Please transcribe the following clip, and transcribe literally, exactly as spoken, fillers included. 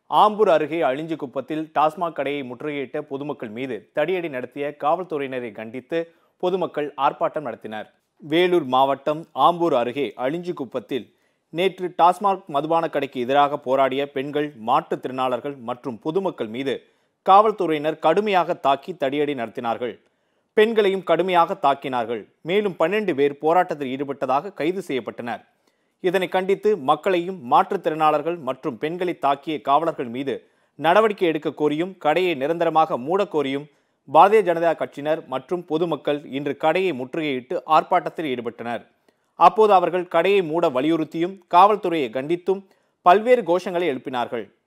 ஆம்பூர் அருகே அழிஞ்சிக்குப்பத்தில் டாஸ்மாக் கடையை முற்றுகையிட்ட பொதுமக்கள் மீது தடியடி நடத்திய காவல்துறையினரை கண்டித்து பொதுமக்கள் ஆர்ப்பாட்டம் நடத்தினர். வேலூர் மாவட்டம் ஆம்பூர் அருகே அழிஞ்சிக்குப்பத்தில் நேற்று டாஸ்மாக் மதுபான கடைக்கு எதிராக போராடிய பெண்கள், மாற்றுத்திறனாளர்கள் மற்றும் பொதுமக்கள் மீது காவல்துறையினர் கடுமையாக தாக்கி தடியடி நடத்தினார்கள். பெண்களையும் கடுமையாக தாக்கினார்கள். மேலும் பன்னெண்டு பேர் போராட்டத்தில் ஈடுபட்டதாக கைது செய்யப்பட்டனர். இதனை கண்டித்து மக்களையும், மாற்றுத்திறனாளர்கள் மற்றும் பெண்களை தாக்கிய காவலர்கள் மீது நடவடிக்கை எடுக்க கோரியும் கடையை நிரந்தரமாக மூட கோரியும் பாரதிய ஜனதா கட்சியினர் மற்றும் பொதுமக்கள் இன்று கடையை முற்றுகையிட்டு ஆர்ப்பாட்டத்தில் ஈடுபட்டனர். அப்போது அவர்கள் கடையை மூட வலியுறுத்தியும் காவல்துறையை கண்டித்தும் பல்வேறு கோஷங்களை எழுப்பினார்கள்.